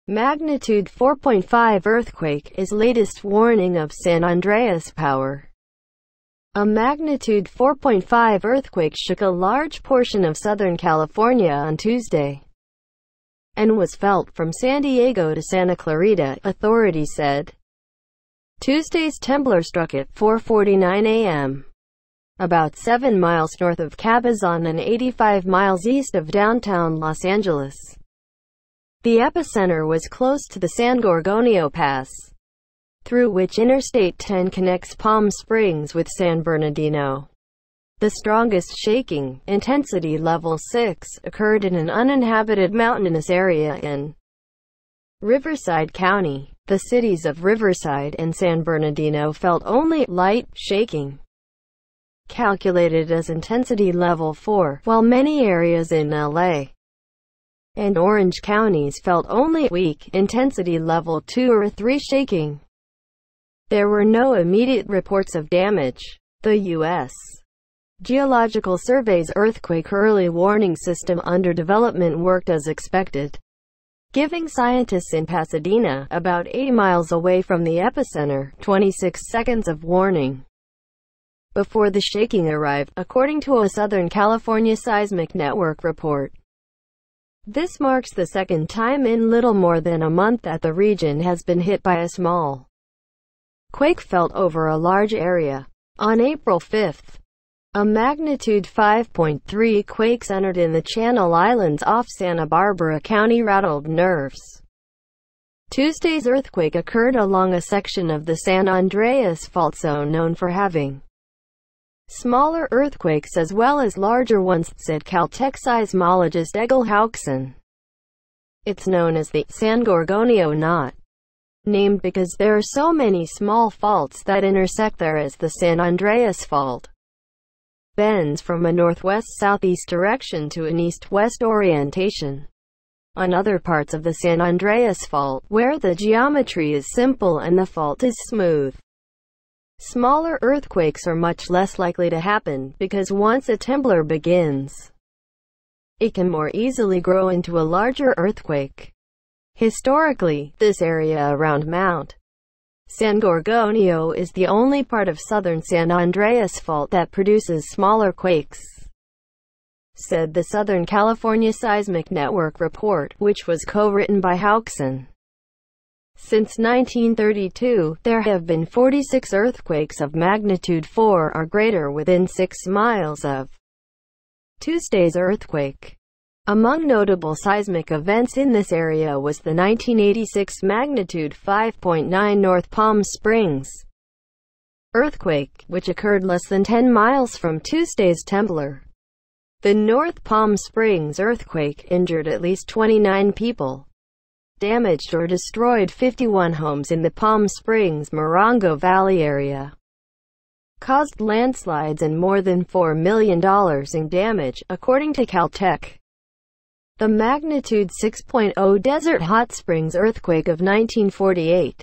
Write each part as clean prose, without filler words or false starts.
Magnitude 4.5 earthquake is latest warning of San Andreas power. A magnitude 4.5 earthquake shook a large portion of Southern California on Tuesday and was felt from San Diego to Santa Clarita, authorities said. Tuesday's temblor struck at 4:49 a.m. about 7 miles north of Cabazon and 85 miles east of downtown Los Angeles. The epicenter was close to the San Gorgonio Pass, through which Interstate 10 connects Palm Springs with San Bernardino. The strongest shaking, intensity level 6, occurred in an uninhabited mountainous area in Riverside County. The cities of Riverside and San Bernardino felt only light shaking, calculated as intensity level 4, while many areas in LA and Orange counties felt only weak, intensity level 2 or 3 shaking. There were no immediate reports of damage. The U.S. Geological Survey's earthquake early warning system under development worked as expected, giving scientists in Pasadena, about 80 miles away from the epicenter, 26 seconds of warning before the shaking arrived, according to a Southern California Seismic Network report. This marks the second time in little more than a month that the region has been hit by a small quake felt over a large area. On April 5, a magnitude 5.3 quake centered in the Channel Islands off Santa Barbara County rattled nerves. Tuesday's earthquake occurred along a section of the San Andreas fault zone known for having smaller earthquakes as well as larger ones, said Caltech seismologist Egil Haukson. It's known as the San Gorgonio knot, named because there are so many small faults that intersect there as the San Andreas fault bends from a northwest-southeast direction to an east-west orientation. On other parts of the San Andreas fault, where the geometry is simple and the fault is smooth, smaller earthquakes are much less likely to happen, because once a temblor begins, it can more easily grow into a larger earthquake. Historically, this area around Mount San Gorgonio is the only part of southern San Andreas fault that produces smaller quakes, said the Southern California Seismic Network report, which was co-written by Haukson. Since 1932, there have been 46 earthquakes of magnitude 4 or greater within 6 miles of Tuesday's earthquake. Among notable seismic events in this area was the 1986 magnitude 5.9 North Palm Springs earthquake, which occurred less than 10 miles from Tuesday's temblor. The North Palm Springs earthquake injured at least 29 people, damaged or destroyed 51 homes in the Palm Springs Morongo Valley area, caused landslides and more than $4 million in damage, according to Caltech. The magnitude 6.0 Desert Hot Springs earthquake of 1948,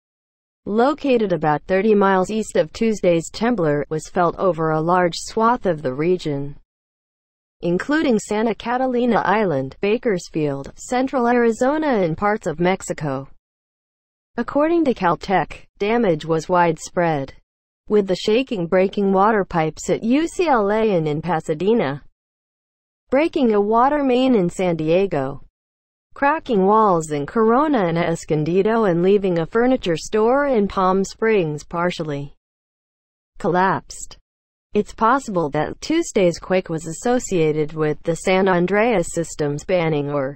located about 30 miles east of Tuesday's temblor, was felt over a large swath of the region, including Santa Catalina Island, Bakersfield, central Arizona and parts of Mexico. According to Caltech, damage was widespread, with the shaking breaking water pipes at UCLA and in Pasadena, breaking a water main in San Diego, cracking walls in Corona and Escondido, and leaving a furniture store in Palm Springs partially collapsed. It's possible that Tuesday's quake was associated with the San Andreas system spanning or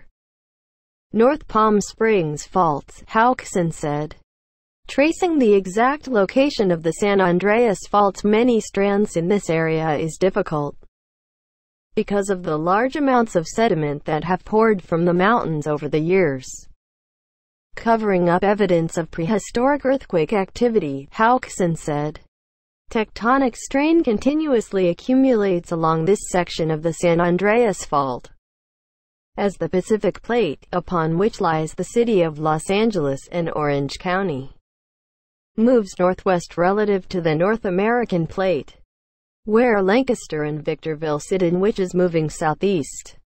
North Palm Springs faults, Haukson said. Tracing the exact location of the San Andreas fault's many strands in this area is difficult, because of the large amounts of sediment that have poured from the mountains over the years, covering up evidence of prehistoric earthquake activity, Haukson said. Tectonic strain continuously accumulates along this section of the San Andreas fault, as the Pacific Plate, upon which lies the city of Los Angeles and Orange County, moves northwest relative to the North American Plate, where Lancaster and Victorville sit, and which is moving southeast.